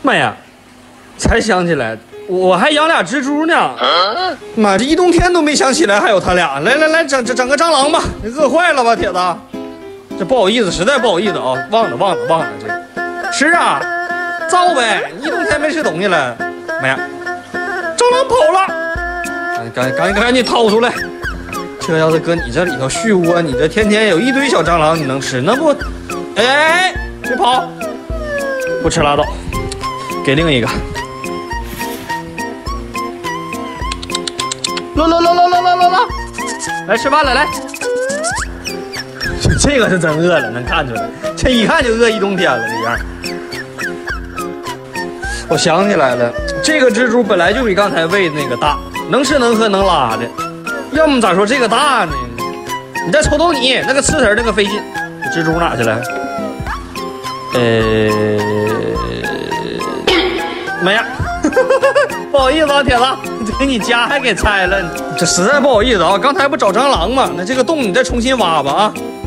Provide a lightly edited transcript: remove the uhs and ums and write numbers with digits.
妈呀！才想起来，我还养俩蜘蛛呢。妈，这一冬天都没想起来还有他俩。来，整个蟑螂吧，你饿坏了吧，铁子？这不好意思，实在不好意思啊，忘了这个。吃啊，造呗！一冬天没吃东西了。妈呀，蟑螂跑了！赶紧掏出来。这要是搁你这里头续窝，你这天天有一堆小蟑螂，你能吃？那不，哎，别跑！不吃拉倒，给另一个。来，来吃饭了，来。这个是真饿了，能看出来，这一看就饿一冬天了，这样。我想起来了，这个蜘蛛本来就比刚才喂的那个大，能吃能喝能拉的。要么咋说这个大呢？你再瞅瞅你那个刺头那个费劲，蜘蛛哪去了？没呀，不好意思啊，铁子，给你家还给拆了，这实在不好意思啊。刚才不找蟑螂吗？那这个洞你再重新挖吧啊。